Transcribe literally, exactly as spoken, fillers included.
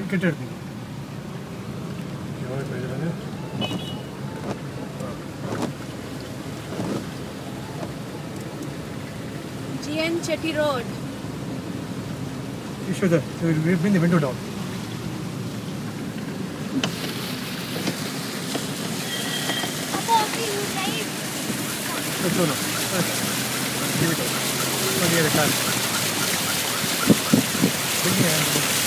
Get it. G N Chetty Road. You should bring the window down. No, no. Give it up. Not the other time. Bring your hand.